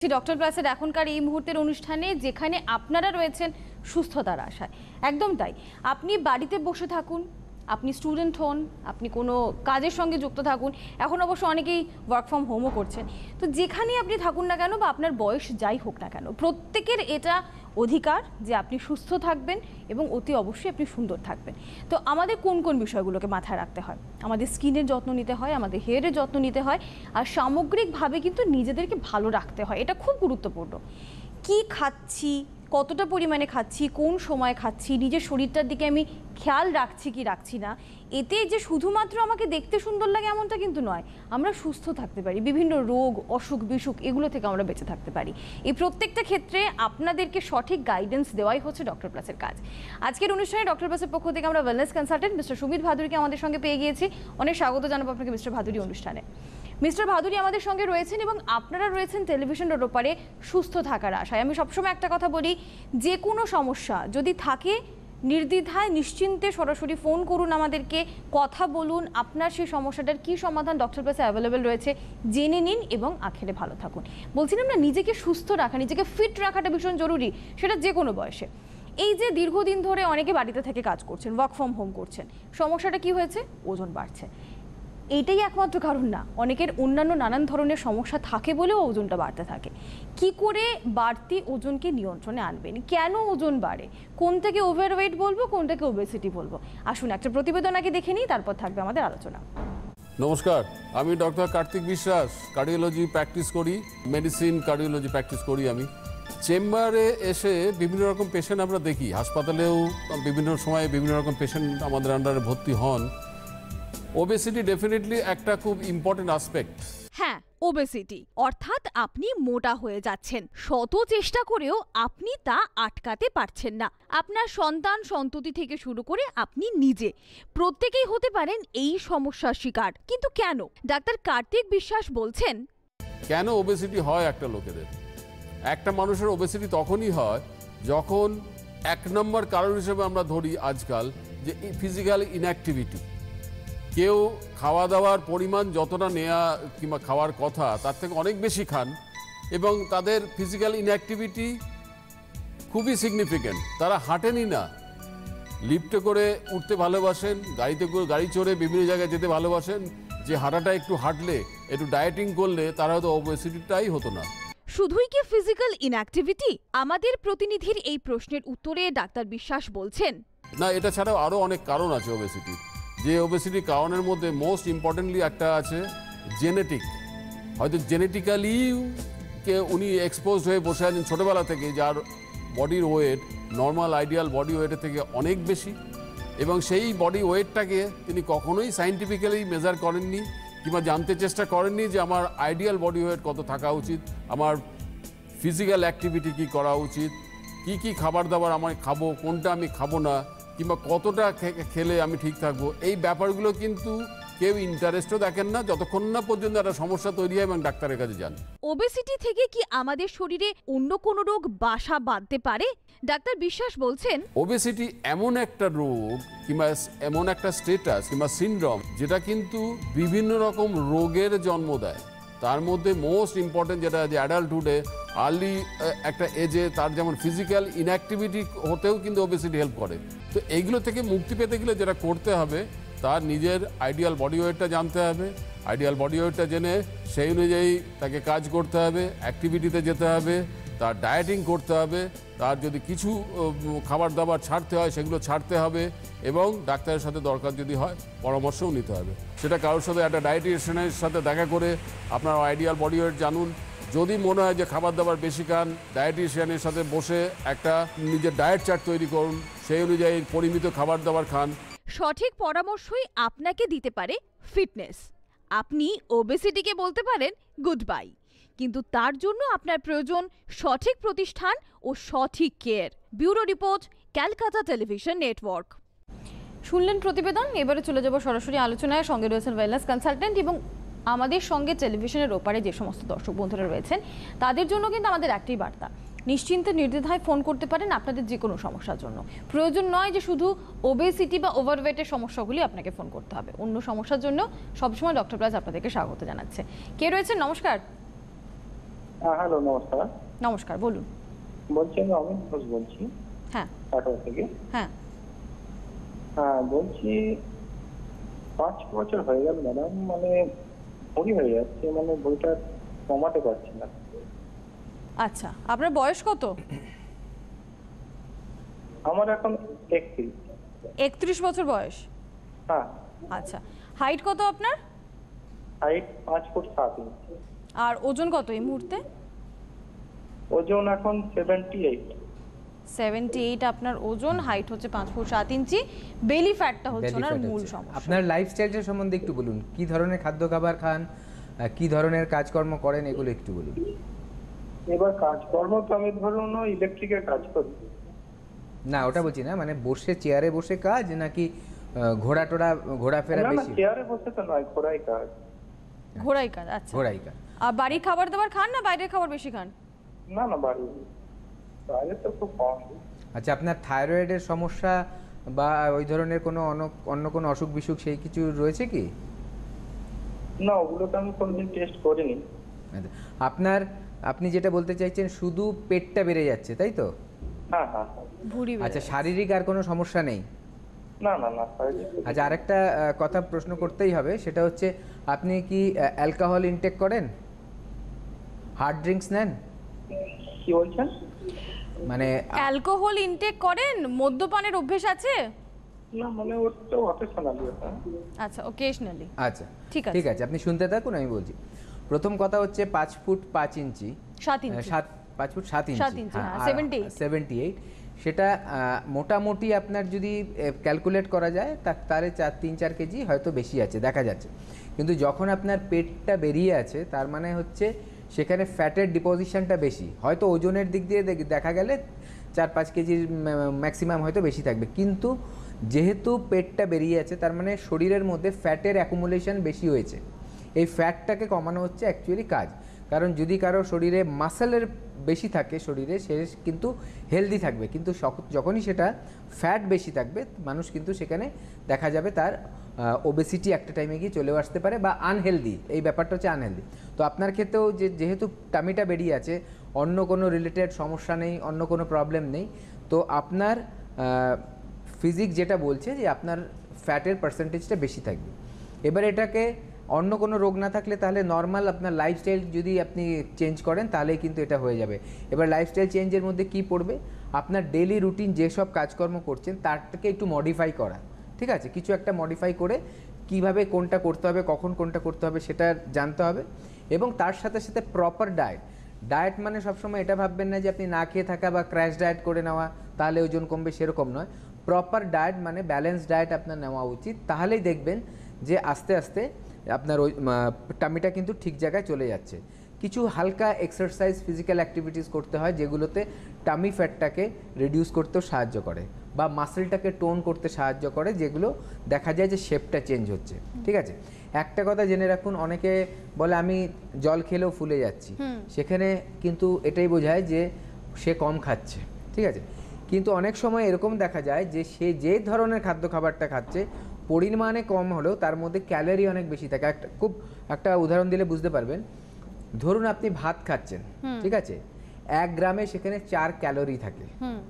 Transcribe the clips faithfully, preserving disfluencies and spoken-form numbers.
Doctor প্লাসের এখনকার এই মুহূর্তের অনুষ্ঠানে যেখানে আপনারা রয়েছেন সুস্থতার আশায়, একদম তাই। আপনি বাড়িতে বসে থাকুন, আপনি স্টুডেন্ট হন, আপনি কোনো কাজের সঙ্গে যুক্ত থাকুন, এখন অবশ্য অনেকেই ওয়ার্ক ফ্রম হোমও করছেন, তো যেখানেই আপনি থাকুন না কেন বা আপনার বয়স যাই হোক না কেন, প্রত্যেকের এটা অধিকার যে আপনি সুস্থ থাকবেন এবং অতি অবশ্যই আপনি সুন্দর থাকবেন। তো আমাদের কোন কোন বিষয়গুলোকে মাথায় রাখতে হয়? আমাদের স্কিনের যত্ন নিতে হয়, আমাদের হেয়ারের যত্ন নিতে হয়, আর সামগ্রিকভাবে কিন্তু নিজেদেরকে ভালো রাখতে হয়। এটা খুব গুরুত্বপূর্ণ। কি খাচ্ছি, কতটা পরিমাণে খাচ্ছি, কোন সময় খাচ্ছি, নিজের শরীরটার দিকে আমি খেয়াল রাখছি কি রাখছি না, এতে যে শুধুমাত্র আমাকে দেখতে সুন্দর লাগে এমনটা কিন্তু নয়, আমরা সুস্থ থাকতে পারি, বিভিন্ন রোগ অসুখ বিসুখ এগুলো থেকে আমরা বেঁচে থাকতে পারি। এই প্রত্যেকটা ক্ষেত্রে আপনাদেরকে সঠিক গাইডেন্স দেওয়াই হচ্ছে ডক্টর প্লাসের কাজ। আজকের অনুষ্ঠানে ডক্টর প্লাসের পক্ষ থেকে আমরা ওয়েলনেস কনসালটেন্ট মিস্টার সুমিত ভাদুরীকে আমাদের সঙ্গে পেয়ে গিয়েছি। অনেক স্বাগত জানাবো আপনাকে মিস্টার ভাদুরী অনুষ্ঠানে। মিস্টার ভাদুরী আমাদের সঙ্গে রয়েছেন এবং আপনারা রয়েছেন টেলিভিশনের ওপারে সুস্থ থাকার আশায়। আমি সবসময় একটা কথা বলি, যে কোনো সমস্যা যদি থাকে নির্দ্বিধায় নিশ্চিন্তে সরাসরি ফোন করুন আমাদেরকে, কথা বলুন, আপনার সেই সমস্যাটার কী সমাধান ডক্টর প্লাসে অ্যাভেলেবেল রয়েছে জেনে নিন এবং আখেরে ভালো থাকুন। বলছিলাম না, নিজেকে সুস্থ রাখা, নিজেকে ফিট রাখাটা ভীষণ জরুরি, সেটা যে কোনো বয়সে। এই যে দীর্ঘদিন ধরে অনেকে বাড়িতে থেকে কাজ করছেন, ওয়ার্ক ফ্রম হোম করছেন, সমস্যাটা কি হয়েছে? ওজন বাড়ছে। এইটাই একমাত্র কারণ না, অনেকের অন্যান্য নানান ধরনের সমস্যা থাকে বলেও ওজনটা বাড়তে থাকে। কি করে বাড়তি ওজনকে নিয়ন্ত্রণে আনবেন? কেন ওজন বাড়ে? কোন থেকে ওভারওয়েট বলবো, কোন থেকে ওবেসিটি বলবো? আসুন একটা প্রতিবেদন আগে দেখে নিই, তারপর থাকবে আমাদের আলোচনা। নমস্কার, আমি doctor Kartik Biswas, cardiology practice করি, মেডিসিন কার্ডিওলজি প্র্যাকটিস করি। আমি চেম্বারে এসে বিভিন্ন রকম পেশেন্ট আমরা দেখি, হাসপাতালেও বিভিন্ন সময়ে বিভিন্ন রকম পেশেন্ট আমাদের আন্ডারে ভর্তি হন। ওবেসিটি ডেফিনেটলি একটা খুব ইম্পর্টেন্ট আসপেক্ট। হ্যাঁ, ওবেসিটি অর্থাৎ আপনি মোটা হয়ে যাচ্ছেন, শত চেষ্টা করেও আপনি তা আটকাতে পারছেন না। আপনার সন্তান সন্ততি থেকে শুরু করে আপনি নিজে প্রত্যেকেই হতে পারেন এই সমস্যার শিকার। কিন্তু কেন? ডাক্তার কার্তিক বিশ্বাস বলছেন, কেন ওবেসিটি হয় একটা লোকেদের? একটা মানুষের ওবেসিটি তখনই হয় যখন এক নম্বর কারণ হিসেবে আমরা ধরি আজকাল যে ফিজিক্যাল ইনঅ্যাক্টিভিটি। কেউ খাওয়া দাওয়ার পরিমাণ যতটা নেওয়া কিংবা খাওয়ার কথা তার থেকে অনেক বেশি খান এবং তাদের ফিজিক্যাল ইনঅ্যাক্টিভিটি খুবই সিগনিফিক্যান্ট। তারা হাঁটেনই না, লিফটে করে উঠতে ভালোবাসেন, গাড়িতে করে গাড়ি চড়ে বিভিন্ন জায়গায় যেতে ভালোবাসেন, যে হাঁটাটা একটু হাঁটলে একটু ডায়েটিং করলে তারা হয়তো ওবেসিটিটাই হতো না। শুধুই কি ফিজিক্যাল ইনঅ্যাক্টিভিটি? আমাদের প্রতিনিধির এই প্রশ্নের উত্তরে ডাক্তার বিশ্বাস বলছেন, না, এটা ছাড়াও আরও অনেক কারণ আছে ওবেসিটির। যে ওবেসিটি কারণের মধ্যে মোস্ট ইম্পর্টেন্টলি একটা আছে জেনেটিক। হয়তো জেনেটিক্যালি কে উনি এক্সপোজ হয়ে বসে আছেন ছোটোবেলা থেকে, যার বডির ওয়েট নর্মাল আইডিয়াল বডি ওয়েটের থেকে অনেক বেশি, এবং সেই বডি ওয়েটটাকে তিনি কখনোই সায়েন্টিফিক্যালি মেজার করেননি কিংবা জানতে চেষ্টা করেননি যে আমার আইডিয়াল বডি ওয়েট কত থাকা উচিত, আমার ফিজিক্যাল অ্যাক্টিভিটি কী করা উচিত, কি কি খাবার দাবার আমি খাবো, কোনটা আমি খাবো না, কিংবা কতটা খেলে আমি ঠিক থাকবো। এই ব্যাপারগুলো কিন্তু কেউ ইন্টারেস্টও দেখেন না যতক্ষণ না পর্যন্ত একটা সমস্যা তৈরি হয় এবং ডাক্তারের কাছে যান। ওবেসিটি থেকে কি আমাদের শরীরে অন্য কোনো রোগ বাসা বাঁধতে পারে? ডাক্তার বিশ্বাস বলছেন, ওবেসিটি এমন একটা রোগ কিংবা এমন একটা স্টেটাস কিংবা সিনড্রোম যেটা কিন্তু বিভিন্ন রকম রোগের জন্ম দেয়। তার মধ্যে মোস্ট ইম্পর্টেন্ট যেটা যে অ্যাডাল্টহুডে আর্লি একটা এজে তার যেমন ফিজিক্যাল ইনঅ্যাক্টিভিটি হতেও কিন্তু ওবেসিটি হেল্প করে। তো এইগুলো থেকে মুক্তি পেতে গেলে যেটা করতে হবে, তার নিজের আইডিয়াল বডি ওয়েটটা জানতে হবে, আইডিয়াল বডি ওয়েটটা জেনে সেই অনুযায়ী তাকে কাজ করতে হবে, অ্যাক্টিভিটিতে যেতে হবে, তার ডায়েটিং করতে হবে, তার যদি কিছু খাবার দাবার ছাড়তে হয় সেগুলো ছাড়তে হবে, এবং ডাক্তারের সাথে দরকার যদি হয় পরামর্শও নিতে হবে। সেটা কারোর সাথে একটা ডায়েটিশিয়ানের সাথে দেখা করে আপনার আইডিয়াল বডি ওয়েট জানুন। যদি মনে হয় যে খাবার দাবার বেশি খান, ডায়েটিশিয়ানের সাথে বসে একটা নিজের ডায়েট চার্ট তৈরি করুন, সেই অনুযায়ী পরিমিত খাবার দাবার খান। সঠিক পরামর্শই আপনাকে দিতে পারে ফিটনেস। আপনি ওবেসিটিকে বলতে পারেন গুড বাই, কিন্তু তার জন্য আপনার প্রয়োজন সঠিক প্রতিষ্ঠান ও সঠিক care. Bureau report, Calcutta television network. শুনলেন প্রতিবেদন, এবারে চলে যাব সরাসরি আলোচনায়। সঙ্গে রয়েছেন ওয়েলনেস কনসালটেন্ট এবং আমাদের সঙ্গে টেলিভিশনের ওপারে যে সমস্ত দর্শক বন্ধুরা রয়েছেন তাদের জন্য কিন্তু আমাদের একটাই বার্তা, নিশ্চিন্তে নির্দ্বিধায় ফোন করতে পারেন আপনাদের যে কোনো সমস্যার জন্য। প্রয়োজন নয় যে শুধু ওবেসিটি বা ওভারওয়েটের সমস্যাগুলি আপনাকে ফোন করতে হবে, অন্য সমস্যার জন্য সবসময় ডক্টর প্লাস আপনাদেরকে স্বাগত জানাচ্ছে। কে রয়েছেন? নমস্কার। হ্যাঁ হ্যালো, নমস্কার। নমস্কার, বলুন। বলছি আমি অমিত ঘোষ বলছি হ্যাঁ কাটোয়া থেকে। হ্যাঁ হ্যাঁ বলছি, পাঁচ বছর হয়ে গেল ম্যাডাম, মানে ভরি হয়ে যাচ্ছে, মানে বইটা কমাতে পারছি না। আচ্ছা, আপনার বয়স কত? আমার এখন একত্রিশ। একত্রিশ বছর বয়স। হ্যাঁ। আচ্ছা, হাইট কত আপনার? হাইট পাঁচ ফুট সাত ইঞ্চি। আর ওজন কত এই মুহূর্তে? ওজন এখন সেভেন্টি এইট। সেভেন্টি এইট আপনার ওজন, হাইট হচ্ছে পাঁচ ফুট সাত ইঞ্চি, বেলি ফ্যাটটা হচ্ছে Belly ওনার fat মূল হচ্ছে। সমস্যা। আপনার লাইফস্টাইলটা সম্বন্ধে একটু বলুন, কি ধরনের খাদ্য খাবার খান, আহ, কি ধরনের কাজকর্ম করেন, এগুলো একটু বলুন। এবার কাজকর্ম তো আমি ধরুন ইলেকট্রিকের কাজ করি। না ওটা বলছি না, মানে বসে চেয়ারে বসে কাজ নাকি আহ, ঘোড়া টোড়া ঘোরাফেরা না না, বেশি? চেয়ারে বসে তো নয়, ঘোড়াই কাজ। ঘোড়াই কাজ, আচ্ছা। ঘোড়াই কাজ। আর বাড়ির খাবার দাবার খান না বাইরের খাবার বেশি খান? না না, বাড়ি বাইরে তো খুব কম। আচ্ছা, আপনার থাইরয়েডের সমস্যা বা ওই ধরনের কোনো অন্য- অন্য কোনো অসুখ বিসুখ সেই কিছু রয়েছে কি? না, ওগুলো তো আমি কোনোদিন টেস্ট করিনি। আচ্ছা, আপনার আপনি যেটা বলতে চাইছেন শুধু পেটটা বেড়ে যাচ্ছে তাই তো? হ্যাঁ হ্যাঁ হ্যাঁ। ভুঁড়ি বেড়ে আচ্ছা, যায়। শারীরিক আর কোনো সমস্যা নেই? না না না, শারীরিক কিছু- আচ্ছা, আরেকটা আহ, কথা প্রশ্ন করতেই হবে, সেটা হচ্ছে আপনি কি অ্যালকোহল ইনটেক করেন, হার্ড ড্রিঙ্কস নেন? কি বলছেন? মানে অ্যালকোহল ইনটেক করেন? মদ্যপানের অভ্যেস আছে? না, মানে ওর তো অকেশনালি ওটা। আচ্ছা, ওকেশনালি। আচ্ছা ঠিক আছে। ঠিক আছে, আপনি শুনতে থাকুন, আমি বলছি। প্রথম কথা হচ্ছে পাঁচ ফুট পাঁচ ইঞ্চি, সাত আহ, ইঞ্চি। সাত পাঁচ ফুট সাত ইঞ্চি, সাত ইঞ্চি, হ্যাঁ, সেভেন্টি এইট। সেভেন্টি এইট সেটা আহ, মোটামুটি আপনার যদি ক্যালকুলেট করা যায় তা- তাহলে চার তিন চার কেজি হয়তো বেশি আছে দেখা যাচ্ছে। কিন্তু যখন আপনার পেটটা বেরিয়ে আছে তার মানে হচ্ছে সেখানে ফ্যাটের ডিপোজিশনটা বেশি, হয়তো ওজনের দিক দিয়ে দেখ- দেখা গেলে চার পাঁচ কেজির ম্যাক্সিমাম হয়তো বেশি থাকবে, কিন্তু যেহেতু পেটটা বেরিয়ে আছে তার মানে শরীরের মধ্যে ফ্যাটের অ্যাকুমুলেশন বেশি হয়েছে। এই ফ্যাটটাকে কমানো হচ্ছে অ্যাকচুয়ালি কাজ। কারণ যদি কারো শরীরে মাসেলের বেশি থাকে শরীরে, সে কিন্তু হেলদি থাকবে, কিন্তু সক- যখনই সেটা ফ্যাট বেশি থাকবে মানুষ কিন্তু সেখানে দেখা যাবে তার ওবেসিটি একটা টাইমে গিয়ে চলেও আসতে পারে বা আনহেলদি, এই ব্যাপারটা হচ্ছে আনহেলদি। তো আপনার ক্ষেত্রেও যে যেহেতু টামিটা বেরিয়ে আছে, অন্য কোনো রিলেটেড সমস্যা নেই, অন্য কোনো প্রবলেম নেই, তো আপনার ফিজিক যেটা বলছে যে আপনার ফ্যাটের পার্সেন্টেজটা বেশি থাকবে। এবার এটাকে অন্য কোনো রোগ না থাকলে তাহলে নর্মাল আপনার লাইফস্টাইল যদি আপনি চেঞ্জ করেন তাহলেই কিন্তু এটা হয়ে যাবে। এবার লাইফস্টাইল চেঞ্জের মধ্যে কি পড়বে, আপনার ডেইলি রুটিন যেসব কাজকর্ম করছেন তার থেকে একটু মডিফাই করা, ঠিক আছে? কিছু একটা মডিফাই করে কিভাবে কোনটা করতে হবে, কখন কোনটা করতে হবে সেটা জানতে হবে, এবং তার সাথে সাথে প্রপার ডায়েট। ডায়েট মানে সবসময় এটা ভাববেন না যে আপনি না খেয়ে থাকা বা ক্র্যাশ ডায়েট করে নেওয়া তাহলে ওজন কমবে, সেরকম নয়। প্রপার ডায়েট মানে ব্যালেন্স ডায়েট আপনার নেওয়া উচিত, তাহলেই দেখবেন যে আস্তে আস্তে আপনার ওই টামিটা কিন্তু ঠিক জায়গায় চলে যাচ্ছে। কিছু হালকা এক্সারসাইজ ফিজিক্যাল অ্যাক্টিভিটিস করতে হয় যেগুলোতে টামি ফ্যাটটাকে রিডিউস করতেও সাহায্য করে বা মাসেলটাকে টোন করতে সাহায্য করে, যেগুলো দেখা যায় যে শেপটা চেঞ্জ হচ্ছে, ঠিক আছে? একটা কথা জেনে রাখুন, অনেকে বলে আমি জল খেলেও ফুলে যাচ্ছি, সেখানে কিন্তু এটাই বোঝায় যে সে কম খাচ্ছে, ঠিক আছে? কিন্তু অনেক সময় এরকম দেখা যায় যে সে যে ধরনের খাদ্য খাবারটা খাচ্ছে পরিমাণে কম হলেও তার মধ্যে ক্যালোরি অনেক বেশি থাকে। একটা খুব একটা উদাহরণ দিলে বুঝতে পারবেন, ধরুন আপনি ভাত খাচ্ছেন, ঠিক আছে, এক গ্রামে সেখানে চার ক্যালোরি থাকে।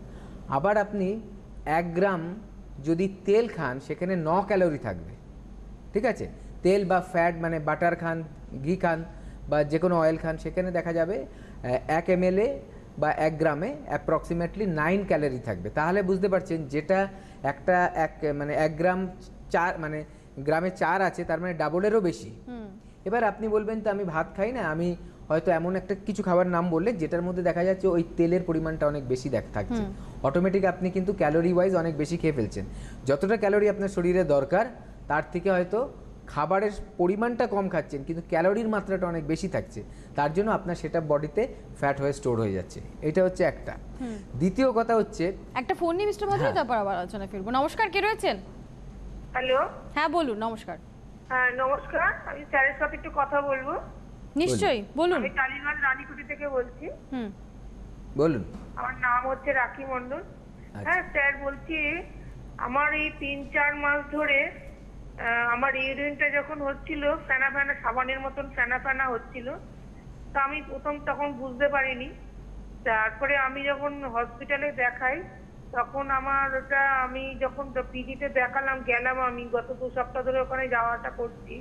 আবার আপনি এক গ্রাম যদি তেল খান সেখানে ন ক্যালোরি থাকবে, ঠিক আছে? তেল বা ফ্যাট মানে বাটার খান, ঘি খান বা যে কোনো অয়েল খান, সেখানে দেখা যাবে এক এম এল এ বা এক গ্রামে অ্যাপ্রক্সিমেটলি নাইন ক্যালোরি থাকবে। তাহলে বুঝতে পারছেন যেটা একটা এক মানে এক গ্রাম চার মানে গ্রামে চার আছে, তার মানে ডাবলেরও বেশি। এবার আপনি বলবেন তো আমি ভাত খাই না, আমি হয়তো এমন একটা কিছু খাবার নাম বললে যেটার মধ্যে দেখা যাচ্ছে ওই তেলের পরিমাণটা অনেক বেশি দেখ থাকছে, অটোমেটিক আপনি কিন্তু ক্যালোরি ওয়াইজ অনেক বেশি খেয়ে ফেলছেন। যতটা ক্যালোরি আপনার শরীরে দরকার তার থেকে হয়তো খাবারের পরিমাণটা কম খাচ্ছেন, কিন্তু ক্যালোরির মাত্রাটা অনেক বেশি থাকছে, তার জন্য আপনার সেটা বডিতে ফ্যাট হয়ে স্টোর হয়ে যাচ্ছে। এটা হচ্ছে একটা। দ্বিতীয় কথা হচ্ছে, একটা ফোন নিয়ে মিস্টার ভাদুরী, হ্যাঁ। তারপর আবার আলোচনা ফিরবো। নমস্কার, কে রয়েছেন? হ্যালো, হ্যাঁ বলুন। নমস্কার। হ্যাঁ নমস্কার, আমি স্যারের সাথে একটু কথা বলবো। নিশ্চয়ই বলুন। আমি টালিগঞ্জ রানীকুটি থেকে বলছি। হুম বলুন। আমার নাম হচ্ছে রাখি মণ্ডল। হ্যাঁ স্যার, বলছি আমার এই তিন চার মাস ধরে আহ, আমার ইউরিনটা যখন হচ্ছিল ফেনা ফেনা সাবানের মতন ফেনা ফেনা হচ্ছিল, তা আমি প্রথম তখন বুঝতে পারিনি। তারপরে আমি যখন হসপিটালে দেখাই তখন আমার ওটা আমি যখন পিজিতে দেখালাম গেলাম, আমি গত দু সপ্তাহ ধরে ওখানে যাওয়াটা করছি।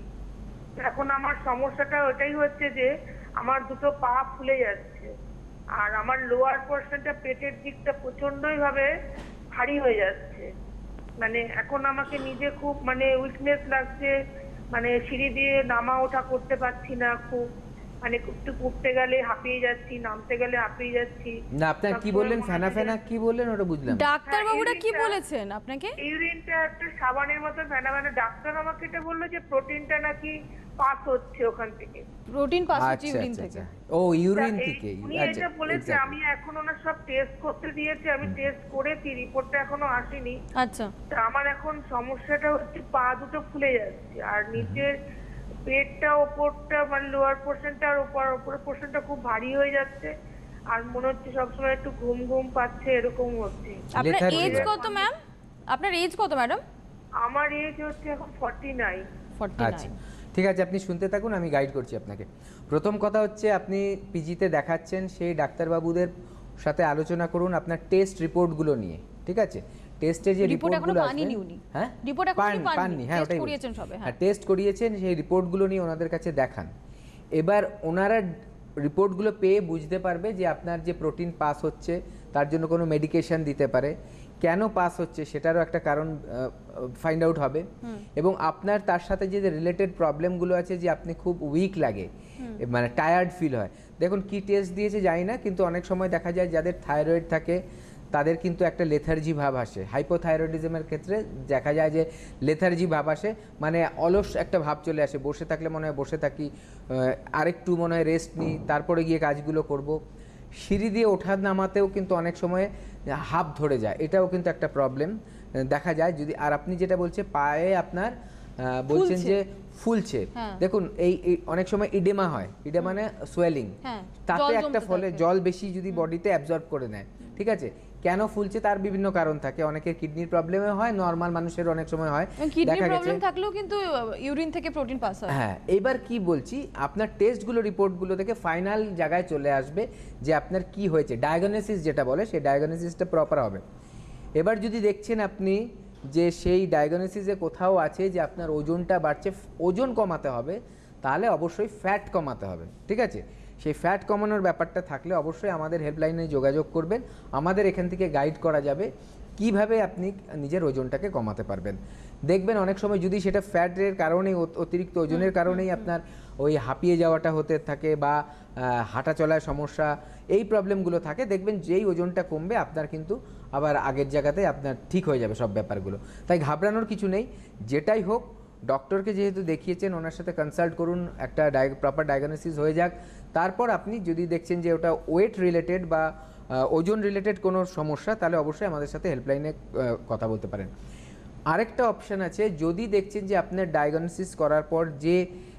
এখন আমার সমস্যাটা ওটাই হচ্ছে যে আমার দুটো পা ফুলে যাচ্ছে, আর আমার লোয়ার পোর্শনটা পেটের দিকটা প্রচন্ডই ভাবে ভারী হয়ে যাচ্ছে। মানে এখন আমাকে নিজে খুব মানে উইকনেস লাগছে, মানে সিঁড়ি দিয়ে নামা ওঠা করতে পারছি না, খুব মানে একটু উঠতে গেলে হাঁপিয়ে যাচ্ছি, নামতে গেলে হাঁপিয়ে যাচ্ছি। না আপনার কি বললেন, ফেনা ফেনা কি বললেন ওটা বুঝলাম। ডাক্তার বাবুরা কি ইউরিনটা- বলেছেন আপনাকে? ইউরিনটা একটা সাবানের মতো ফেনা ফেনা। ডাক্তার আমাকে এটা বললো যে প্রোটিনটা নাকি পাস হচ্ছে ওখান থেকে। প্রোটিন পাস হচ্ছে আচ্ছা ইউরিন আচ্ছা থেকে। আচ্ছা, ও ইউরিন তা এই- থেকে, উনি আচ্ছা এটা বলেছে, exactly. আমি এখন ওনার সব টেস্ট করতে দিয়েছি, আমি টেস্ট করেছি, রিপোর্টটা এখনো আসেনি। আচ্ছা, তা আমার এখন সমস্যাটা হচ্ছে পা দুটো ফুলে যাচ্ছে, আর নিচের পেটটা ওপরটা মানে লোয়ার পোর্শনটা আর উপর উপরের পোর্শনটা খুব ভারী হয়ে যাচ্ছে, আর মনে হচ্ছে সবসময় একটু ঘুম ঘুম পাচ্ছে, এরকম হচ্ছে। আপনার লেথার এজ ফিভার। কত ম্যাম? আপনার এজ কত ম্যাডাম? আমার এজ হচ্ছে এখন ফর্টি নাইন। আচ্ছা ঠিক আছে, আপনি শুনতে থাকুন, আমি গাইড করছি আপনাকে। প্রথম কথা হচ্ছে আপনি পিজিতে দেখাচ্ছেন, সেই ডাক্তারবাবুদের সাথে আলোচনা করুন আপনার টেস্ট রিপোর্টগুলো নিয়ে, ঠিক আছে? টেস্টে যে রিপোর্ট এখনো রিপোর্টগুলো পাননি আসবে, উনি। হ্যাঁ রিপোর্ট এখনো পান- পাননি, পাননি, হ্যাঁ টেস্ট ওটাই করিয়েছেন বলছি। সবে, হ্যাঁ। হ্যাঁ টেস্ট করিয়েছেন, সেই রিপোর্টগুলো নিয়ে ওনাদের কাছে দেখান। এবার ওনারা রিপোর্টগুলো পেয়ে বুঝতে পারবে যে আপনার যে প্রোটিন পাস হচ্ছে তার জন্য কোনো মেডিকেশন দিতে পারে, কেন পাস হচ্ছে সেটারও একটা কারণ ফাইন্ড আউট হবে, এবং আপনার তার সাথে যে রিলেটেড প্রবলেমগুলো আছে, যে আপনি খুব উইক লাগে, মানে টায়ার্ড ফিল হয়। দেখুন কি টেস্ট দিয়েছে জানি না, কিন্তু অনেক সময় দেখা যায় যাদের থাইরয়েড থাকে তাদের কিন্তু একটা লেথার্জি ভাব আসে। হাইপোথাইরয়েডিজমের ক্ষেত্রে দেখা যায় যে লেথার্জি ভাব আসে, মানে অলস একটা ভাব চলে আসে, বসে থাকলে মনে হয় বসে থাকি, আরেকটু মনে হয় রেস্ট নিই, তারপরে গিয়ে কাজগুলো করব। সিঁড়ি দিয়ে ওঠা নামাতেও কিন্তু অনেক সময় হাঁপ ধরে যায়, এটাও কিন্তু একটা প্রবলেম দেখা যায় যদি। আর আপনি যেটা বলছে পায়ে আপনার আহ, বলছেন ফুলছে। যে ফুলছে, হ্যাঁ। দেখুন এই এই অনেক সময় ইডেমা হয়, ইডেমা মানে সোয়েলিং, হ্যাঁ, তাতে জল একটা জমতে ফলে থাকে। জল বেশি যদি বডিতে অ্যাবজর্ব করে নেয়, ঠিক আছে? কেন ফুলছে তার বিভিন্ন কারণ থাকে, অনেকের কিডনির প্রবলেমে হয়, নর্মাল মানুষের অনেক সময় হয়, কিডনি দেখা গেছে। প্রবলেম থাকলেও কিন্তু ইউরিন থেকে প্রোটিন পাস হয়। হ্যাঁ, এবার কি বলছি, আপনার টেস্টগুলো রিপোর্টগুলো থেকে ফাইনাল জায়গায় চলে আসবে যে আপনার কি হয়েছে, ডায়াগনোসিস যেটা বলে সেই ডায়াগনোসিসটা প্রপার হবে। এবার যদি দেখছেন আপনি যে সেই ডায়াগনোসিসে কোথাও আছে যে আপনার ওজনটা বাড়ছে, ওজন কমাতে হবে, তাহলে অবশ্যই ফ্যাট কমাতে হবে, ঠিক আছে? সেই ফ্যাট কমানোর ব্যাপারটা থাকলে অবশ্যই আমাদের হেল্পলাইনে যোগাযোগ করবেন, আমাদের এখান থেকে গাইড করা যাবে কিভাবে আপনি নিজের ওজনটাকে কমাতে পারবেন। দেখবেন অনেক সময় যদি সেটা ফ্যাটের কারণেই, অতিরিক্ত ওজনের কারণেই আপনার ওই হাঁপিয়ে যাওয়াটা হতে থাকে বা হাঁটা চলায় সমস্যা, এই প্রবলেমগুলো থাকে, দেখবেন যেই ওজনটা কমবে আপনার কিন্তু আবার আগের জায়গাতে আপনার ঠিক হয়ে যাবে সব ব্যাপারগুলো। তাই ঘাবড়ানোর কিছু নেই, যেটাই হোক ডক্টরকে যেহেতু দেখিয়েছেন ওনার সাথে কনসাল্ট করুন, একটা ডায় প্রপার ডায়াগনোসিস হয়ে যাক, তারপর আপনি যদি দেখছেন যে ওটা ওয়েট রিলেটেড বা ওজন রিলেটেড কোনো সমস্যা, তাহলে অবশ্যই আমাদের সাথে হেল্পলাইনে কথা বলতে পারেন। আরেকটা অপশান আছে, যদি দেখছেন যে আপনার ডায়াগনোসিস করার পর যে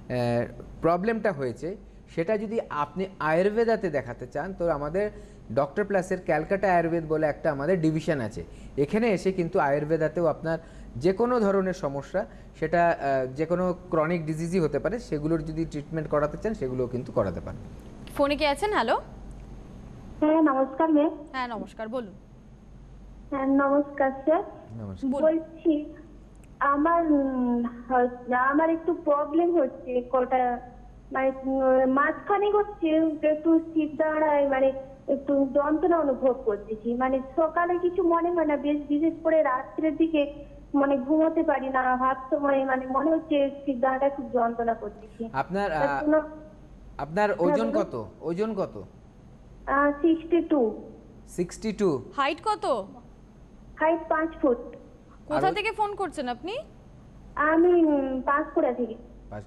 প্রবলেমটা হয়েছে সেটা যদি আপনি আয়ুর্বেদাতে দেখাতে চান, তো আমাদের ডক্টর প্লাসের ক্যালকাটা আয়ুর্বেদ বলে একটা আমাদের ডিভিশন আছে, এখানে এসে কিন্তু আয়ুর্বেদাতেও আপনার যে কোনো ধরনের সমস্যা, সেটা যে কোনো ক্রনিক ডিজিজই হতে পারে, সেগুলোর যদি ট্রিটমেন্ট করাতে চান সেগুলোও কিন্তু করাতে পারেন। ফোনে কে আছেন? হ্যালো। হ্যাঁ নমস্কার ম্যাম। হ্যাঁ নমস্কার, বলুন। হ্যাঁ নমস্কার স্যার। নমস্কার। বলুন। বলছি আমার উম, হয়- আমার একটু প্রবলেম হচ্ছে, কটা মানে উম, মাঝখানে হচ্ছে একটু শীত দাঁড়ায়, মানে একটু যন্ত্রণা অনুভব করতেছি, মানে সকালে কিছু মনে হয় না, বেশ বিশেষ করে রাত্রের দিকে মানে ঘুমোতে পারি না, হাত সময় মানে মনে হচ্ছে শীত দাঁড়াটা খুব যন্ত্রণা করতেছি। আপনার তার আহ, জন্য আপনার ওজন কত? ওজন কত? Sixty two, sixty two. Height কত? হাইট পাঁচ ফুট। কোথা আরো- থেকে ফোন করছেন আপনি? আমি উম, পাঁশকুড়া থেকে।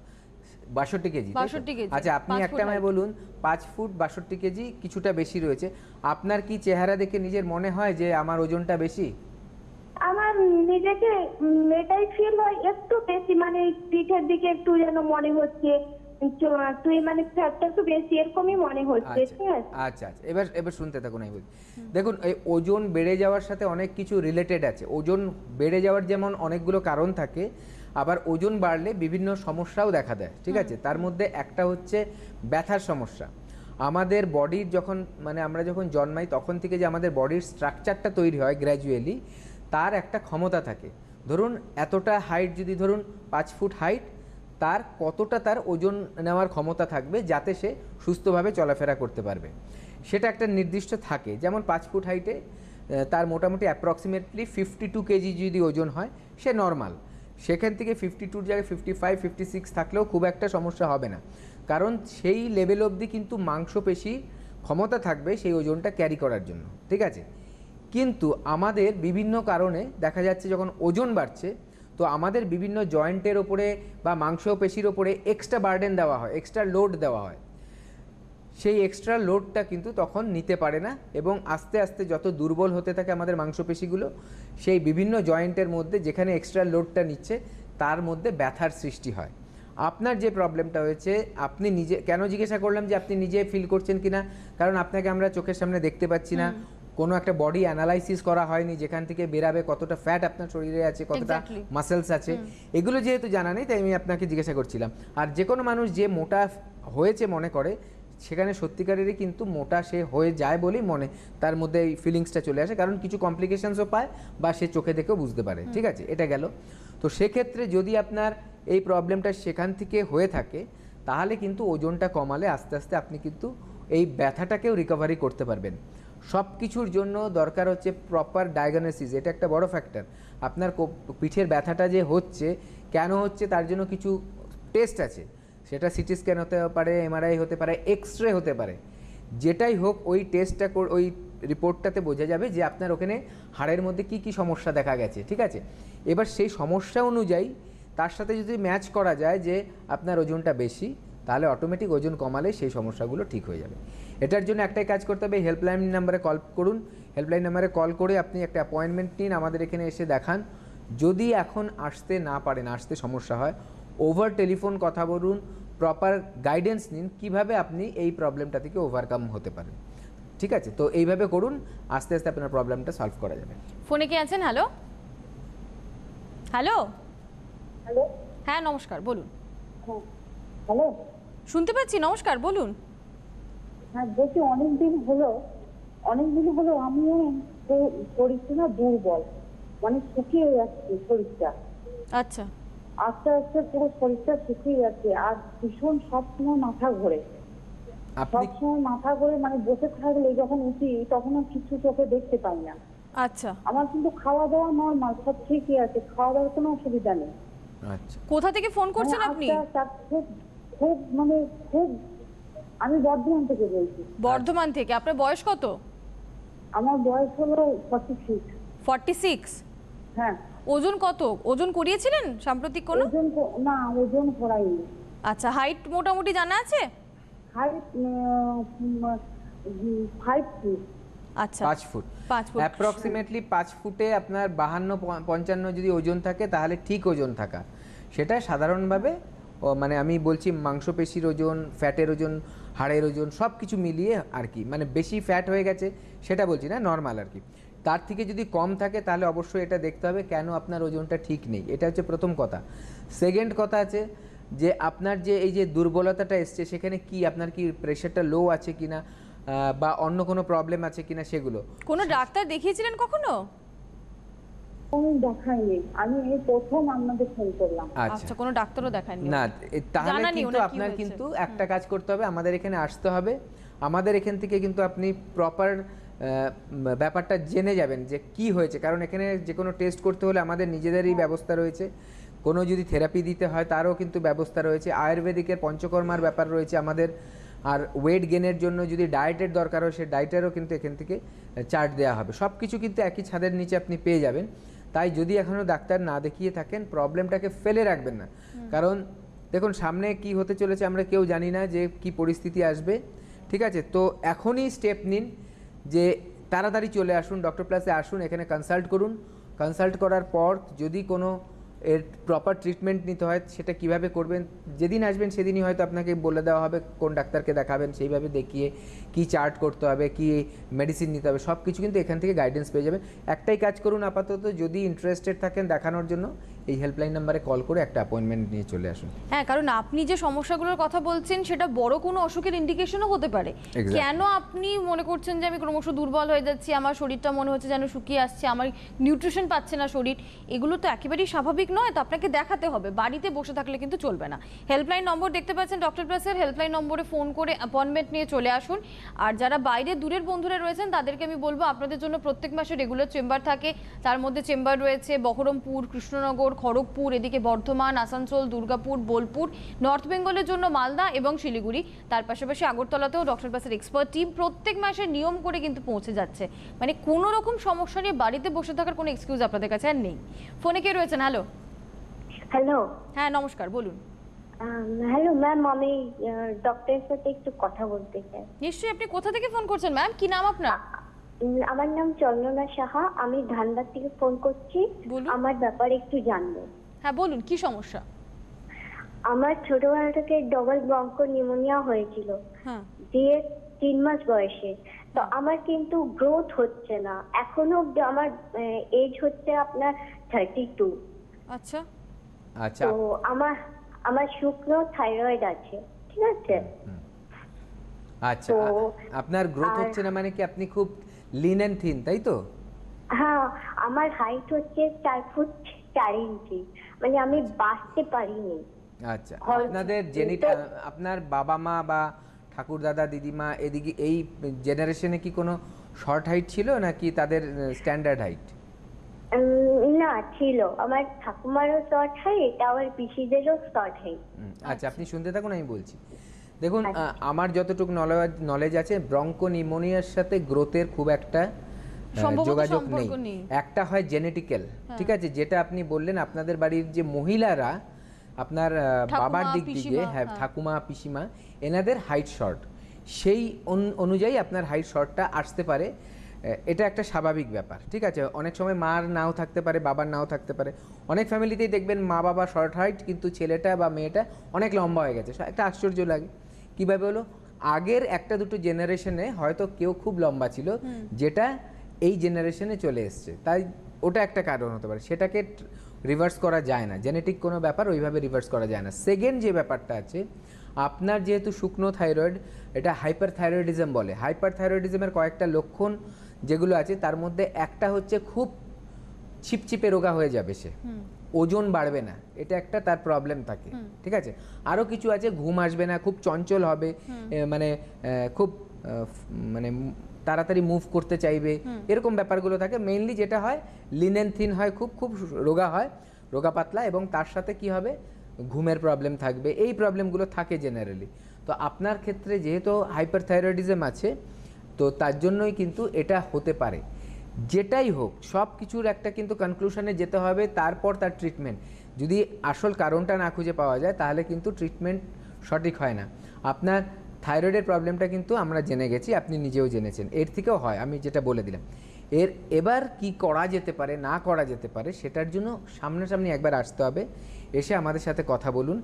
বাষট্টি কেজি, তাই তো? বাষট্টি কেজি, আচ্ছা, আপনি পাঁচ একটা ফুট আমায় height। বলুন, পাঁচ ফুট বাষট্টি কেজি, কিছুটা বেশি রয়েছে, আপনার কি চেহারা দেখে নিজের মনে হয় যে আমার ওজনটা বেশি? আমার নিজেকে উম, এটাই ফিল হয় একটু বেশি, মানে পিঠের দিকে একটু যেন মনে হচ্ছে চ- তুই মানে ফ্যাটটা একটু বেশি, এরকমই মনে হচ্ছে, আচ্ছা ঠিক আছে? আচ্ছা আচ্ছা, এবার এবার শুনতে থাকুন, আমি বলছি। দেখুন, এই ওজন বেড়ে যাওয়ার সাথে অনেক কিছু রিলেটেড আছে। ওজন বেড়ে যাওয়ার যেমন অনেকগুলো কারণ থাকে, আবার ওজন বাড়লে বিভিন্ন সমস্যাও দেখা দেয়, ঠিক আছে? তার মধ্যে একটা হচ্ছে ব্যথার সমস্যা। আমাদের বডির যখন মানে আমরা যখন জন্মাই তখন থেকে যে আমাদের বডির স্ট্রাকচারটা তৈরি হয় গ্র্যাজুয়ালি, তার একটা ক্ষমতা থাকে। ধরুন এতটা হাইট, যদি ধরুন পাঁচ ফুট হাইট, তার কতটা তার ওজন নেওয়ার ক্ষমতা থাকবে যাতে সে সুস্থভাবে চলাফেরা করতে পারবে, সেটা একটা নির্দিষ্ট থাকে। যেমন পাঁচ ফুট হাইটে তার মোটামুটি অ্যাপ্রক্সিমেটলি ফিফটি টু কেজি যদি ওজন হয়, সে নর্মাল। সেখান থেকে ফিফটি টুর জায়গায় ফিফটি ফাইভ ফিফটি সিক্স থাকলেও খুব একটা সমস্যা হবে না, কারণ সেই লেভেল অবধি কিন্তু মাংসপেশি ক্ষমতা থাকবে সেই ওজনটা ক্যারি করার জন্য, ঠিক আছে। কিন্তু আমাদের বিভিন্ন কারণে দেখা যাচ্ছে যখন ওজন বাড়ছে, তো আমাদের বিভিন্ন জয়েন্টের ওপরে বা মাংসপেশির ওপরে এক্সট্রা বার্ডেন দেওয়া হয়, এক্সট্রা লোড দেওয়া হয়। সেই এক্সট্রা লোডটা কিন্তু তখন নিতে পারে না, এবং আস্তে আস্তে যত দুর্বল হতে থাকে আমাদের মাংসপেশিগুলো, সেই বিভিন্ন জয়েন্টের মধ্যে যেখানে এক্সট্রা লোডটা নিচ্ছে তার মধ্যে ব্যথার সৃষ্টি হয়। আপনার যে প্রবলেমটা হয়েছে, আপনি নিজে কেন জিজ্ঞাসা করলাম যে আপনি নিজে ফিল করছেন কিনা, কারণ আপনাকে আমরা চোখের সামনে দেখতে পাচ্ছি না, কোনো একটা বডি অ্যানালাইসিস করা হয়নি যেখান থেকে বেরাবে কতটা ফ্যাট আপনার শরীরে আছে, কতটা মাসেলস আছে, এগুলো যেহেতু জানা নেই তাই আমি আপনাকে জিজ্ঞাসা করছিলাম। আর যে কোনো মানুষ যে মোটা হয়েছে মনে করে, সেখানে সত্যিকারেরই কিন্তু মোটা সে হয়ে যায় বলেই মনে তার মধ্যে এই ফিলিংসটা চলে আসে, কারণ কিছু কমপ্লিকেশনসও পায় বা সে চোখে দেখেও বুঝতে পারে, ঠিক আছে, এটা গেল। তো সেক্ষেত্রে যদি আপনার এই প্রবলেমটা সেখান থেকে হয়ে থাকে, তাহলে কিন্তু ওজনটা কমালে আস্তে আস্তে আপনি কিন্তু এই ব্যথাটাকেও রিকভারি করতে পারবেন। সব কিছুর জন্য দরকার হচ্ছে প্রপার ডায়াগনোসিস, এটা একটা বড় ফ্যাক্টর। আপনার পিঠের ব্যথাটা যে হচ্ছে, কেন হচ্ছে তার জন্য কিছু টেস্ট আছে, সেটা সিটি স্ক্যান হতে পারে, এমআরআই হতে পারে, এক্স রে হতে পারে, যেটাই হোক ওই টেস্টটা ওই রিপোর্টটাতে বোঝা যাবে যে আপনার ওখানে হাড়ের মধ্যে কি কি সমস্যা দেখা গেছে, ঠিক আছে। এবার সেই সমস্যা অনুযায়ী তার সাথে যদি ম্যাচ করা যায় যে আপনার ওজনটা বেশি, তাহলে অটোমেটিক ওজন কমালে সেই সমস্যাগুলো ঠিক হয়ে যাবে। এটার জন্য একটাই কাজ করতে হবে, হেল্পলাইন নাম্বারে কল করুন। হেল্পলাইন নাম্বারে কল করে আপনি একটা অ্যাপয়েন্টমেন্ট নিন, আমাদের এখানে এসে দেখান। যদি এখন আসতে না পারেন, আসতে সমস্যা হয়, ওভার টেলিফোন কথা বলুন, প্রপার গাইডেন্স নিন কিভাবে আপনি এই প্রবলেমটা থেকে ওভারকাম হতে পারেন, ঠিক আছে। তো এইভাবে করুন, আস্তে আস্তে আপনার প্রবলেমটা সলভ করা যাবে। ফোনে কে আছেন? হ্যালো হ্যালো হ্যালো, হ্যাঁ নমস্কার, বলুন। হ্যাঁ হ্যালো, শুনতে পাচ্ছি, নমস্কার, বলুন। হ্যাঁ বলছি, অনেকদিন হলো অনেকদিন হলো আমিও শরীরটা না দুর্বল, মানে শুকিয়ে যাচ্ছে শরীরটা। আচ্ছা। আস্তে আস্তে পুরো শরীরটা শুকিয়ে যাচ্ছে, আর ভীষণ সবসময় মাথা ঘোরে, সবসময় মাথা ঘোরে, মানে বসে থাকলে যখন উঠি তখন আর কিছু চোখে দেখতে পাই না। আচ্ছা। আমার কিন্তু খাওয়া দাওয়া নর্মাল, সব ঠিকই আছে, খাওয়া দাওয়ার কোনো অসুবিধা নেই। আচ্ছা, কোথা থেকে ফোন করছেন আপনি? খুব খুব মানে খুব আমি বর্ধমান থেকে বলছি। বর্ধমান থেকে। আপনার বয়স কত? আমার বয়স হলো ফর্টি সিক্স। Forty six? হ্যাঁ। ওজন কত? ওজন করিয়েছিলেন সাম্প্রতিক কোনো? ওজন না, ওজন করাইনি। আচ্ছা, হাইট মোটামুটি জানা আছে? Height five foot. আচ্ছা, পাঁচ ফুট। পাঁচ ফুট অ্যাপ্রক্সিমেটলি পাঁচ ফুটে আপনার বাহান্ন পঞ্চান্ন যদি ওজন থাকে তাহলে ঠিক ওজন থাকা, সেটা সাধারণভাবে মানে আমি বলছি মাংসপেশির ওজন, ফ্যাটের ওজন, হাড়ের ওজন সব কিছু মিলিয়ে আর কি, মানে বেশি ফ্যাট হয়ে গেছে সেটা বলছি না, নর্মাল আর কি। তার থেকে যদি কম থাকে তাহলে অবশ্যই এটা দেখতে হবে কেন আপনার ওজনটা ঠিক নেই, এটা হচ্ছে প্রথম কথা। সেকেন্ড কথা আছে যে আপনার যে এই যে দুর্বলতাটা এসছে সেখানে কি আপনার কি প্রেশারটা লো আছে কিনা বা অন্য কোনো প্রবলেম আছে কিনা সেগুলো। কোনো ডাক্তার দেখিয়েছিলেন কখনো? আমি দেখাইনি, আমি এই প্রথম আপনাদের ফোন করলাম। আচ্ছা, কোনো ডাক্তারও দেখায়নি না, তাহলে কিন্তু আপনার কিন্তু একটা কাজ করতে হবে, আমাদের এখানে আসতে হবে। আমাদের এখান থেকে কিন্তু আপনি প্রপার ব্যাপারটা জেনে যাবেন যে কি হয়েছে, কারণ এখানে যে কোনো টেস্ট করতে হলে আমাদের নিজেদেরই ব্যবস্থা রয়েছে, কোনো যদি থেরাপি দিতে হয় তারও কিন্তু ব্যবস্থা রয়েছে, আয়ুর্বেদিকের পঞ্চকর্মার ব্যাপার রয়েছে আমাদের, আর ওয়েট গেনের জন্য যদি ডায়েটের দরকার হয় সেই ডায়েটেরও কিন্তু এখান থেকে চার্ট দেওয়া হবে। সব কিছু কিন্তু একই ছাদের নিচে আপনি পেয়ে যাবেন। তাই যদি এখনও ডাক্তার না দেখিয়ে থাকেন প্রবলেমটাকে ফেলে রাখবেন না, কারণ দেখুন সামনে কি হতে চলেছে আমরা কেউ জানি না যে কি পরিস্থিতি আসবে, ঠিক আছে। তো এখনই স্টেপ নিন যে তাড়াতাড়ি চলে আসুন, ডক্টর প্লাসে আসুন, এখানে কনসাল্ট করুন। কনসাল্ট করার পর যদি কোনো এর প্রপার ট্রিটমেন্ট নিতে হয় সেটা কিভাবে করবেন, যেদিন আসবেন সেদিনই হয়তো আপনাকে বলে দেওয়া হবে কোন ডাক্তারকে দেখাবেন, সেইভাবে দেখিয়ে কি চার্ট করতে হবে, কি মেডিসিন নিতে হবে, সব কিছু কিন্তু এখান থেকে গাইডেন্স পেয়ে যাবেন। একটাই কাজ করুন আপাতত, যদি ইন্টারেস্টেড থাকেন দেখানোর জন্য এই হেল্পলাইন নাম্বারে কল করে একটা অ্যাপয়েন্টমেন্ট নিয়ে চলে আসুন। হ্যাঁ, কারণ আপনি যে সমস্যাগুলোর কথা বলছেন সেটা বড় কোনো অসুখের ইন্ডিকেশনও হতে পারে। Exactly. কেন আপনি মনে করছেন যে আমি ক্রমশ দুর্বল হয়ে যাচ্ছি, আমার শরীরটা মনে হচ্ছে যেন শুকিয়ে আসছে, আমার নিউট্রিশন পাচ্ছে না শরীর, এগুলো তো একেবারেই স্বাভাবিক নয়। তো আপনাকে দেখাতে হবে, বাড়িতে বসে থাকলে কিন্তু চলবে না। হেল্পলাইন নম্বর দেখতে পাচ্ছেন ডক্টর প্লাসের, হেল্পলাইন নম্বরে ফোন করে অ্যাপয়েন্টমেন্ট নিয়ে চলে আসুন। আর যারা বাইরে দূরের বন্ধুরা রয়েছেন তাদেরকে আমি বলবো আপনাদের জন্য প্রত্যেক মাসে রেগুলার চেম্বার থাকে। তার মধ্যে চেম্বার রয়েছে বহরমপুর, কৃষ্ণনগর, খড়গপুর, এদিকে বর্ধমান, আসানসোল, দুর্গাপুর, বোলপুর, নর্থ বেঙ্গলের জন্য মালদা এবং শিলিগুড়ি। তার পাশাপাশি আগরতলাতেও ডক্টর প্লাসের এক্সপার্ট টিম প্রত্যেক মাসে নিয়ম করে কিন্তু পৌঁছে যাচ্ছে। মানে কোনো রকম সমস্যা নিয়ে বাড়িতে বসে থাকার কোনো এক্সকিউজ আপনাদের কাছে আর নেই। ফোনে কে রয়েছেন? হ্যালো। হ্যালো। হ্যাঁ, নমস্কার, বলুন। হ্যালো ম্যাম, আমি ডক্টরের সাথে একটু কথা বলতে চাই। নিশ্চয়ই। আপনি কোথা থেকে ফোন করছেন ম্যাম? কি নাম আপনার? উম, আমার নাম চন্দনা সাহা, আমি ধানবাদ থেকে ফোন করছি। বলুন। আমার ব্যাপারে একটু জানবো। হ্যাঁ বলুন, কি সমস্যা? আমার ছোটবেলা থেকে ডবল ব্রঙ্কো নিউমোনিয়া হয়েছিল, হ্যাঁ। দিয়ে তিন মাস বয়সে। তো আমার কিন্তু গ্রোথ হচ্ছে না এখনো অব্দি। আমার এজ হচ্ছে আপনার থার্টি টু। আচ্ছা আচ্ছা, তো আমার আমার শুকনো থাইরয়েড আছে, ঠিক আছে? আচ্ছা, তো আ- আপনার গ্রোথ আর- হচ্ছে না মানে কি আপনি খুব লিন এন্ড থিন, তাই তো? হ্যাঁ, আমার হাইট হচ্ছে চার ফুট চার ইঞ্চি, মানে আমি বাঁচতে পারিনি। আচ্ছা, হল- আপনাদের জেনিট তো- আপনার বাবা মা বা ঠাকুর দাদা দিদিমা এদিকে এই জেনারেশনে কি কোনো শর্ট হাইট ছিল নাকি তাদের স্ট্যান্ডার্ড হাইট? উম, না ছিল, আমার ঠাকুমারও শর্ট হাইট, আবার পিসিদেরও শর্ট হাইট। আচ্ছা, আপনি শুনতে থাকুন, আমি বলছি। দেখুন, আচ্ছা। আ, আমার যতটুকু নলেজ নলেজ আছে, ব্রঙ্কো নিউমোনিয়ার সাথে গ্রোথের খুব একটা আ, সম্ভবত যোগাযোগ সম্পর্ক নেই। নেই। একটা হয় জেনেটিক্যাল, ঠিক আছে, যেটা আপনি বললেন আপনাদের বাড়ির যে মহিলারা, আপনার আ, ঠাকুমা, বাবার দিক দিয়ে, পিসিমা, হ্যাঁ, হ্যাঁ। ঠাকুমা পিসিমা, এনাদের হাইট শর্ট, সেই অনু- অনুযায়ী আপনার হাইট শর্টটা আসতে পারে। এ, এটা একটা স্বাভাবিক ব্যাপার, ঠিক আছে। অনেক সময় মার নাও থাকতে পারে, বাবার নাও থাকতে পারে। অনেক ফ্যামিলিতেই দেখবেন মা বাবা শর্ট হাইট, কিন্তু ছেলেটা বা মেয়েটা অনেক লম্বা হয়ে গেছে। একটা আশ্চর্য লাগে, কীভাবে হলো? আগের একটা দুটো জেনারেশনে হয়তো কেউ খুব লম্বা ছিল, যেটা এই জেনারেশনে চলে এসছে, তাই ওটা একটা কারণ হতে পারে। সেটাকে রিভার্স করা যায় না, জেনেটিক কোনো ব্যাপার ওইভাবে রিভার্স করা যায় না। সেকেন্ড যে ব্যাপারটা আছে, আপনার যেহেতু শুকনো থাইরয়েড, এটা হাইপার থাইরয়েডিজম বলে। হাইপার থাইরয়েডিজমের কয়েকটা লক্ষণ যেগুলো আছে, তার মধ্যে একটা হচ্ছে খুব ছিপছিপে রোগা হয়ে যাবে সে, ওজন বাড়বে না, এটা একটা তার প্রবলেম থাকে, ঠিক আছে। আরও কিছু আছে, ঘুম আসবে না, খুব চঞ্চল হবে, এ, মানে এ, খুব আ, ফ- মানে উম, তাড়াতাড়ি মুভ করতে চাইবে, এরকম ব্যাপারগুলো থাকে। মেইনলি যেটা হয়, লিনেন থিন হয়, খুব খুব রোগা হয়, রোগা পাতলা, এবং তার সাথে কি হবে, ঘুমের প্রবলেম থাকবে, এই প্রবলেমগুলো থাকে জেনারেলি। তো আপনার ক্ষেত্রে যেহেতু হাইপার থাইরয়েডিজম আছে, তো তার জন্যই কিন্তু এটা হতে পারে। যেটাই হোক, সব কিছুর একটা কিন্তু কনক্লুশনে যেতে হবে, তারপর তার ট্রিটমেন্ট। যদি আসল কারণটা না খুঁজে পাওয়া যায়, তাহলে কিন্তু ট্রিটমেন্ট সঠিক হয় না। আপনার থাইরয়েডের প্রবলেমটা কিন্তু আমরা জেনে গেছি, আপনি নিজেও জেনেছেন, এর থেকেও হয়, আমি যেটা বলে দিলাম। এর এবার কি করা যেতে পারে না করা যেতে পারে, সেটার জন্য সামনাসামনি একবার আসতে হবে, এসে আমাদের সাথে কথা বলুন।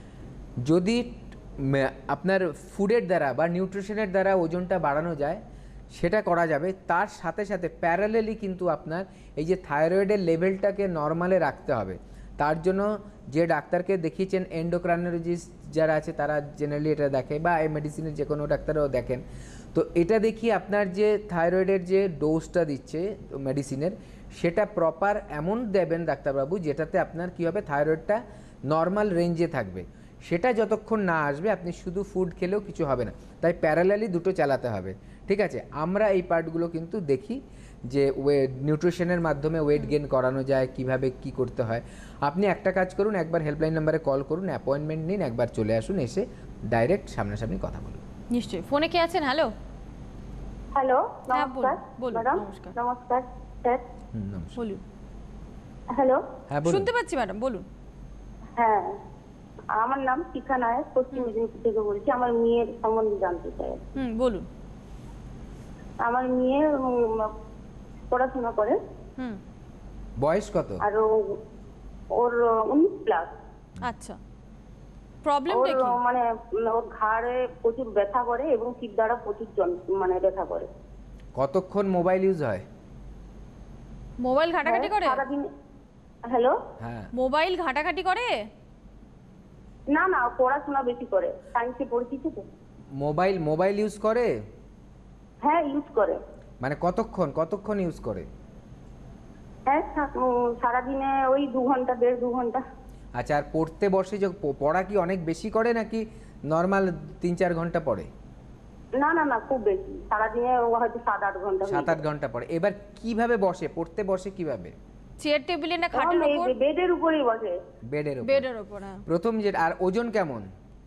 যদি মে- আপনার ফুডের দ্বারা বা নিউট্রিশনের দ্বারা ওজনটা বাড়ানো যায়, সেটা করা যাবে। তার সাথে সাথে প্যারালেলি কিন্তু আপনার এই যে থাইরয়েডের লেভেলটাকে নর্মালে রাখতে হবে। তার জন্য যে ডাক্তারকে দেখিয়েছেন, এন্ডোক্রাইনোলজিস্ট যারা আছে তারা জেনারেলি এটা দেখে, বা এই মেডিসিনের যে কোনো ডাক্তারও দেখেন। তো এটা দেখিয়ে আপনার যে থাইরয়েডের যে ডোজটা দিচ্ছে মেডিসিনের, সেটা প্রপার এমন দেবেন ডাক্তারবাবু, যেটাতে আপনার কী হবে, থাইরয়েডটা নর্মাল রেঞ্জে থাকবে। সেটা যতক্ষণ না আসবে, আপনি শুধু ফুড খেলেও কিছু হবে না। তাই প্যারালালি দুটো চালাতে হবে, ঠিক আছে। আমরা এই পার্টগুলো কিন্তু দেখি যে ওয়েট নিউট্রিশনের মাধ্যমে ওয়েট গেইন করানো যায়, কিভাবে কি করতে হয়। আপনি একটা কাজ করুন, একবার হেল্পলাইন নাম্বারে কল করুন, অ্যাপয়েন্টমেন্ট নিন, একবার চলে আসুন, এসে ডাইরেক্ট সামনাসামনি কথা বলুন। নিশ্চয়ই। ফোনে কে আছেন? হ্যালো। হ্যালো, হ্যাঁ, বলুন, নমস্কার বলুন, ম্যাডাম। নমস্কার। নমস্কার স্যার। হুম, নমস্কার। বলুন। হ্যালো। হ্যাঁ, বলুন। শুনতে পাচ্ছি ম্যাডাম, বলুন। হ্যাঁ, আমার নাম শিখা নায়ক, পশ্চিম মেদিনীপুর থেকে বলছি। আমার মেয়ের সম্বন্ধে জানতে চাই। হুম, বলুন। আমার মেয়ে উম, পড়াশোনা করে, হুম, বয়স কত? আর ও- ওর উনিশ প্লাস। আচ্ছা, ওর প্রবলেমটা কি? মানে উম, ওর ঘাড়ে প্রচুর ব্যথা করে এবং শির দ্বারা প্রচুর যন- মানে ব্যথা করে। কতক্ষণ মোবাইল ইউজ হয়? মোবাইল ঘাটাঘাটি করে? সারাদিন হ্যালো। হ্যাঁ, মোবাইল ঘাটাঘাটি করে? না না, পড়াশোনা বেশি করে, সায়েন্সে পড়েছি তো। মোবাইল মোবাইল ইউজ করে? হ্যাঁ, ইউজ করে। মানে কতক্ষণ কতক্ষণ ইউজ করে? হ্যাঁ, সা- উম, সারাদিনে ওই দু ঘন্টা দেড় দু ঘন্টা। আচ্ছা, আর পড়তে বসে যে প- পড়া কি অনেক বেশি করে নাকি নর্মাল তিন চার ঘন্টা পড়ে? না না না, খুব বেশি, সারাদিনে ও হয়তো সাত আট ঘন্টা হয়ে সাত আট ঘন্টা পড়ে। এবার কিভাবে বসে, পড়তে বসে কিভাবে? চেয়ার টেবিলে না যায়। খাটের ও, উপর? এই বেডের উপরেই বসে। বেডের উপর? বেডের উপর, হ্যাঁ। প্রথম যে, আর ওজন কেমন?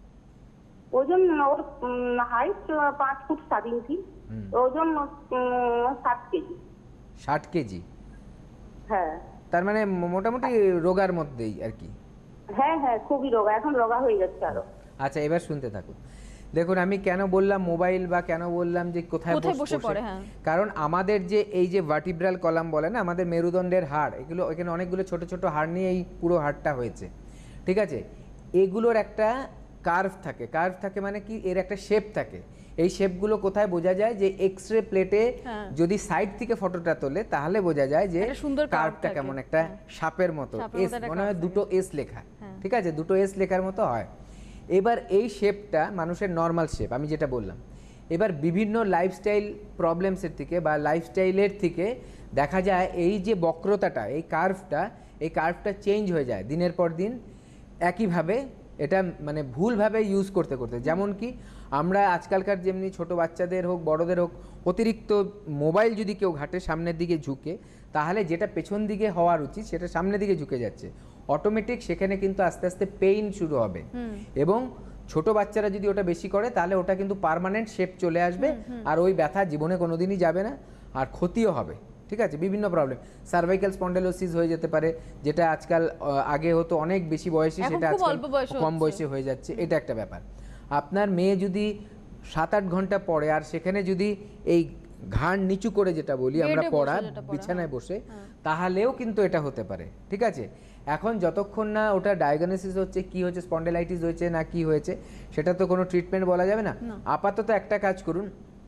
ওজন ওর হাইট পাঁচ ফুট সাত ইঞ্চি, ওজন উম, সাত কেজি। ষাট কেজি? হ্যাঁ তার মানে মো- মোটামুটি রোগার মধ্যেই আর কি। হ্যাঁ হ্যাঁ, খুবই রোগা, এখন রোগা হয়ে যাচ্ছে আরো। আচ্ছা, এবার শুনতে থাকুন। দেখুন, আমি কেন বললাম মোবাইল বা কেন বললাম যে কোথায় কোথায় বস- বসে বসে? পড়ে, হ্যাঁ। কারণ আমাদের যে এই যে ভার্টিব্রাল কলাম বলে না, আমাদের মেরুদণ্ডের হাড়, এগুলো এখানে অনেকগুলো ছোট ছোট হাড় নিয়ে এই পুরো হাড়টা হয়েছে, ঠিক আছে? এগুলোর একটা কার্ভ থাকে। কার্ভ থাকে মানে কি, এর একটা শেপ থাকে। এই শেপগুলো কোথায় বোঝা যায়? যে এক্স রে প্লেটে হ্যাঁ। যদি সাইড থেকে ফটোটা তোলে তাহলে বোঝা যায় যে একটা সুন্দর curve কার্ভটা থাকে। কেমন, একটা সাপের মতো, সাপের এস মতো একটা মনে হয় curve দুটো এস লেখা, হ্যাঁ। ঠিক আছে, দুটো এস লেখার মতো হয়। এবার এই শেপটা মানুষের নর্মাল শেপ, আমি যেটা বললাম। এবার বিভিন্ন লাইফস্টাইল প্রবলেমসের থেকে বা লাইফস্টাইলের থেকে দেখা যায় এই যে বক্রতাটা, এই কার্ভটা, এই কার্ভটা চেঞ্জ হয়ে যায় দিনের পর দিন একইভাবে। এটা মানে ভুলভাবে ইউজ করতে করতে, যেমন কি আমরা আজকালকার যেমনি ছোট বাচ্চাদের হোক বড়দের হোক অতিরিক্ত মোবাইল যদি কেউ ঘাটে সামনের দিকে ঝুঁকে, তাহলে যেটা পেছন দিকে হওয়ার উচিত সেটা সামনের দিকে ঝুঁকে যাচ্ছে, অটোমেটিক সেখানে কিন্তু আস্তে আস্তে পেইন শুরু হবে। এবং ছোট বাচ্চারা যদি ওটা বেশি করে তাহলে ওটা কিন্তু পার্মানেন্ট শেপ চলে আসবে, আর ওই ব্যথা জীবনে কোনোদিনই যাবে না, আর ক্ষতিও হবে, ঠিক আছে? বিভিন্ন প্রবলেম, সার্ভাইকাল স্পন্ডাইলোসিস হয়ে যেতে পারে, যেটা আজকাল আহ, আগে হতো অনেক বেশি বয়সে, এখন সেটা খুব আজকাল অল্প বয়সে কম হচ্ছে। বয়সে হয়ে যাচ্ছে। এটা একটা ব্যাপার। আপনার মেয়ে যদি সাত আট ঘন্টা পড়ে আর সেখানে যদি এই ঘাড় নিচু করে, যেটা বলি আমরা বেডে বসে পড়া, যেটা পড়া, বিছানায় বসে, তাহলেও কিন্তু এটা হতে পারে, ঠিক আছে? এখন যতক্ষণ না ওটা ডায়াগনোসিস হচ্ছে কি হচ্ছে, স্পন্ডাইলাইটিস হয়েছে না কি হয়েছে, সেটা তো কোনো ট্রিটমেন্ট বলা যাবে না। আপাতত একটা কাজ করুন,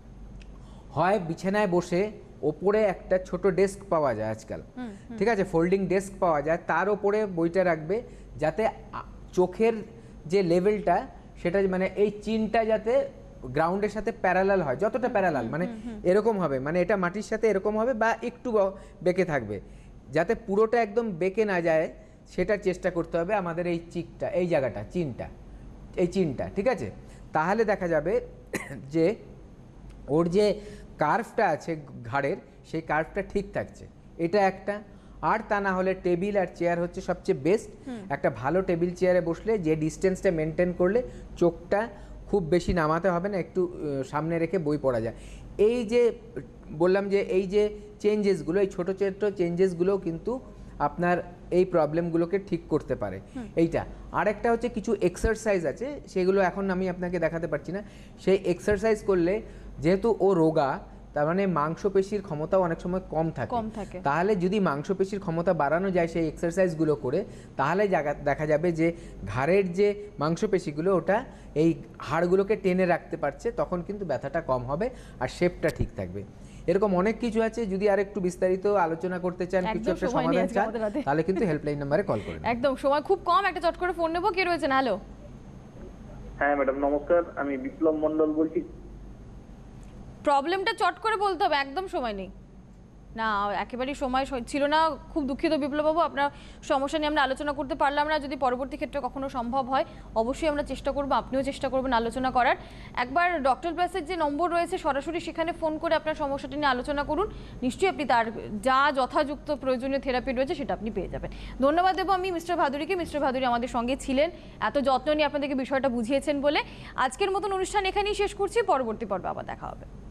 হয় বিছানায় বসে ওপরে একটা ছোট ডেস্ক পাওয়া যায় আজকাল, ঠিক আছে, ফোল্ডিং ডেস্ক পাওয়া যায়, তার ওপরে বইটা রাখবে যাতে আ- চোখের যে লেভেলটা সেটা মানে এই চিনটা যাতে গ্রাউন্ডের সাথে প্যারালাল হয়, যতটা প্যারালাল মানে এরকম হবে, মানে এটা মাটির সাথে এরকম হবে বা একটু ব- বেঁকে থাকবে, যাতে পুরোটা একদম বেঁকে না যায় সেটার চেষ্টা করতে হবে আমাদের এই চিকটা, এই জায়গাটা, চিনটা, এই চিনটা, ঠিক আছে? তাহলে দেখা যাবে যে ওর যে কার্ভটা আছে ঘাড়ের, সেই কার্ভটা ঠিক থাকছে। এটা একটা। আর তা না হলে টেবিল আর চেয়ার হচ্ছে সবচেয়ে বেস্ট। একটা ভালো টেবিল চেয়ারে বসলে যে ডিস্টেন্সটা মেনটেন করলে চোখটা খুব বেশি নামাতে হবে না, একটু আহ, সামনে রেখে বই পড়া যায়। এই যে বললাম যে এই যে চেঞ্জেসগুলো, এই ছোটো ছোটো চেঞ্জেসগুলোও কিন্তু আপনার এই প্রবলেমগুলোকে ঠিক করতে পারে। এইটা আর একটা হচ্ছে কিছু এক্সারসাইজ আছে, সেগুলো এখন আমি আপনাকে দেখাতে পারছি না। সেই এক্সারসাইজ করলে, যেহেতু ও রোগা, তার মানে মাংসপেশির ক্ষমতাও অনেক সময় কম থাকে, কম থাকে। তাহলে যদি মাংসপেশির ক্ষমতা বাড়ানো যায় সেই এক্সারসাইজগুলো করে, তাহলে জায়গা দেখা যাবে যে ঘাড়ের যে মাংসপেশিগুলো ওটা এই হাড়গুলোকে টেনে রাখতে পারছে, তখন কিন্তু ব্যথাটা কম হবে আর শেপটা ঠিক থাকবে। এরকম অনেক কিছু আছে, যদি আর একটু বিস্তারিত আলোচনা করতে চান, কিছু একদম একটা সময় নেই সমাধান আজকে চান, আমাদের হাতে। তাহলে কিন্তু হেল্পলাইন নাম্বারে কল করুন। একদম সময় খুব কম, একটা চট করে ফোন নেবো। কে রয়েছেন? হ্যালো। হ্যাঁ ম্যাডাম, নমস্কার, আমি বিপ্লব মন্ডল বলছি। প্রবলেমটা চট করে বলতে হবে, একদম সময় নেই। না, একেবারেই সময় স- ছিল না। খুব দুঃখিত বিপ্লববাবু, আপনার সমস্যা নিয়ে আমরা আলোচনা করতে পারলাম না। যদি পরবর্তী ক্ষেত্রে কখনো সম্ভব হয় অবশ্যই আমরা চেষ্টা করব, আপনিও চেষ্টা করবেন আলোচনা করার। একবার ডক্টর প্লাসের যে নম্বর রয়েছে সরাসরি সেখানে ফোন করে আপনার সমস্যাটি নিয়ে আলোচনা করুন। নিশ্চয়ই আপনি তার যা যথাযুক্ত প্রয়োজনীয় থেরাপি রয়েছে সেটা আপনি পেয়ে যাবেন। ধন্যবাদ দেবো আমি মিস্টার ভাদুরীকে। মিস্টার ভাদুরী আমাদের সঙ্গে ছিলেন, এত যত্ন নিয়ে আপনাদেরকে বিষয়টা বুঝিয়েছেন বলে। আজকের মতন অনুষ্ঠান এখানেই শেষ করছি, পরবর্তী পর্বে আবার দেখা হবে।